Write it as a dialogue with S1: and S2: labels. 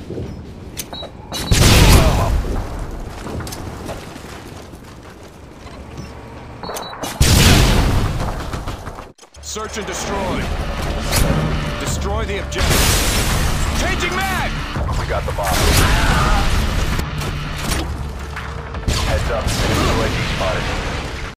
S1: Search and destroy. Destroy the objective. Changing mag!
S2: We got the bomb. Heads up, UAV spotted.